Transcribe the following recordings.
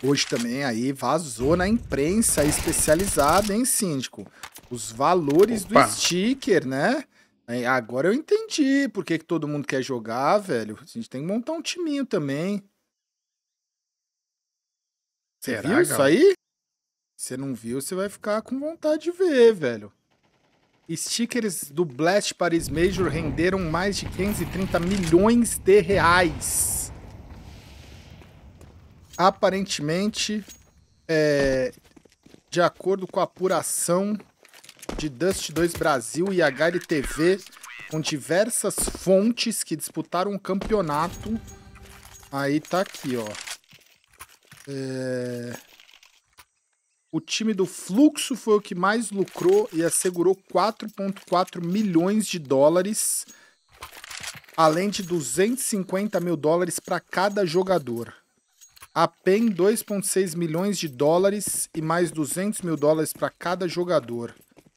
Hoje também aí vazou na imprensa especializada, hein, síndico? Os valores do sticker, né? Aí, agora eu entendi por que todo mundo quer jogar, velho. A gente tem que montar um timinho também. Você viu isso aí? Se você não viu, você vai ficar com vontade de ver, velho. Stickers do Blast Paris Major renderam mais de 530 milhões de reais. Aparentemente, de acordo com a apuração de Dust 2 Brasil e HLTV, com diversas fontes que disputaram um campeonato. Aí tá aqui, ó. O time do Fluxo foi o que mais lucrou e assegurou 4,4 milhões de dólares, além de 250 mil dólares para cada jogador. A PEN, 2,6 milhões de dólares e mais 200 mil dólares para cada jogador.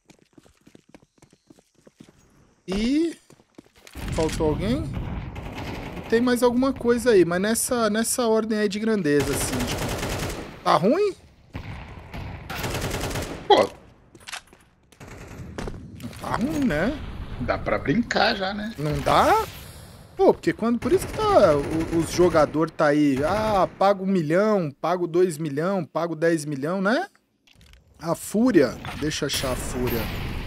E... faltou alguém? Tem mais alguma coisa aí, mas nessa ordem aí de grandeza, assim. Tipo, tá ruim? Pô, não tá ruim, né? Dá pra brincar já, né? Não dá? Pô, porque por isso que tá, os jogadores tá aí, pago 1 milhão, pago 2 milhão, pago 10 milhão, né? A Fúria, deixa eu achar a Fúria.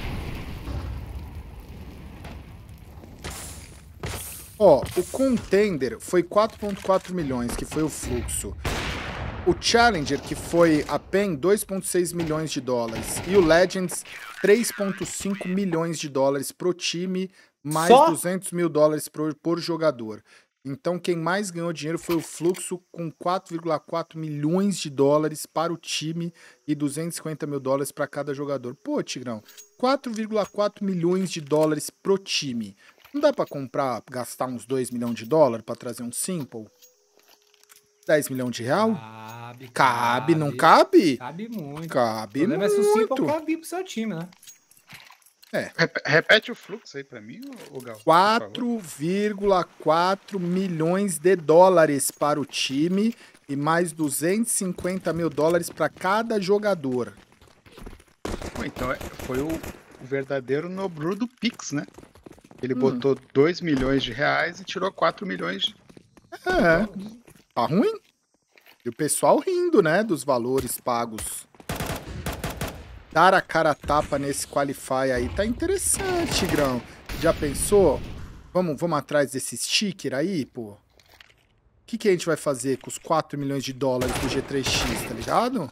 Ó, o Contender foi 4,4 milhões, que foi o Fluxo. O Challenger, que foi a PEN, 2,6 milhões de dólares. E o Legends, 3,5 milhões de dólares pro time, mais 200 mil dólares por jogador. Então, quem mais ganhou dinheiro foi o Fluxo, com 4,4 milhões de dólares para o time e 250 mil dólares para cada jogador. Pô, Tigrão, 4,4 milhões de dólares pro time. Não dá para gastar uns 2 milhões de dólares para trazer um Simple? 10 milhões de real? Cabe, não cabe? Cabe muito. Cabe muito. O problema é se o Simple cabe pro seu time, né? Repete o fluxo aí pra mim, Gal. 4,4 milhões de dólares para o time e mais 250 mil dólares para cada jogador. Então foi o verdadeiro Nobru do Pix, né? Ele botou 2 milhões de reais e tirou 4 milhões de dólares. Tá ruim? E o pessoal rindo, né, dos valores pagos. Dar a cara a tapa nesse Qualify aí tá interessante, Tigrão. Já pensou? Vamos atrás desse sticker aí, pô? O que a gente vai fazer com os 4 milhões de dólares do G3X, tá ligado?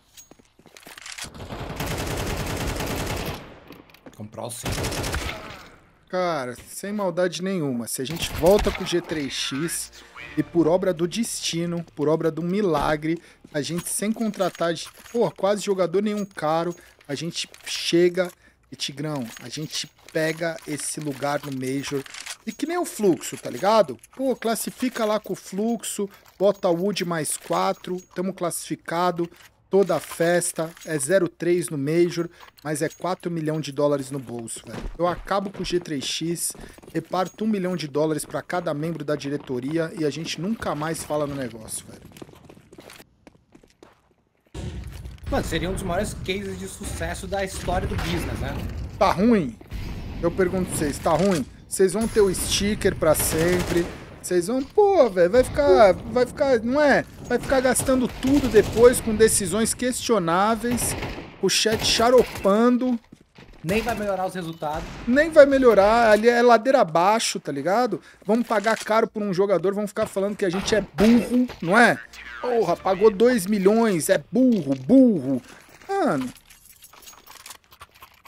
Comprar o Simple. Cara, sem maldade nenhuma, se a gente volta com o G3X e por obra do destino, por obra do milagre, a gente sem contratar quase jogador nenhum caro, a gente chega e, Tigrão, a gente pega esse lugar no Major e que nem o Fluxo, tá ligado? Pô, classifica lá com o Fluxo, bota o Wood mais 4, tamo classificado. Toda a festa, é 0,3 no Major, mas é 4 milhões de dólares no bolso, velho. Eu acabo com o G3X, reparto 1 milhão de dólares para cada membro da diretoria e a gente nunca mais fala no negócio, velho. Mano, seria um dos maiores cases de sucesso da história do business, né? Tá ruim? Eu pergunto pra vocês, tá ruim? Vocês vão ter o sticker pra sempre... Vocês vão, pô, velho, vai ficar, não é? Vai ficar gastando tudo depois com decisões questionáveis, o chat xaropando. Nem vai melhorar os resultados. Nem vai melhorar, ali é ladeira abaixo, tá ligado? Vamos pagar caro por um jogador, vamos ficar falando que a gente é burro, não é? Porra, pagou 2 milhões, é burro. Mano,